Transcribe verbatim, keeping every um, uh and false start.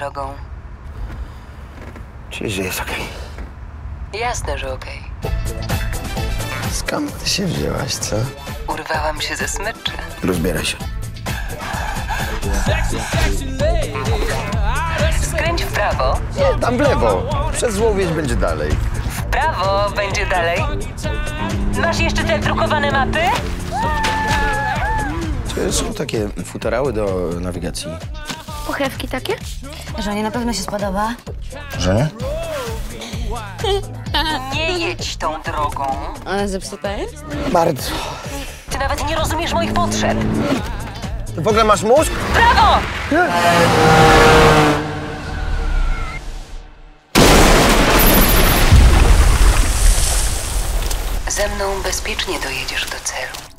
drogą. Czyli, że jest okej. Jasne, że okej. Skąd ty się wzięłaś, co? Urwałam się ze smyczy. Rozbieraj się. Skręć w prawo. Nie, tam w lewo. Przez Złowieć będzie dalej. W prawo będzie dalej. Masz jeszcze te drukowane mapy? To są takie futerały do nawigacji. Pochewki takie? Żonie na pewno się spodoba. Że nie? Nie jedź tą drogą. Ale zepsuta jest? Bardzo. Ty nawet nie rozumiesz moich potrzeb. W ogóle masz mózg? Prawo! Ze mną bezpiecznie dojedziesz do celu.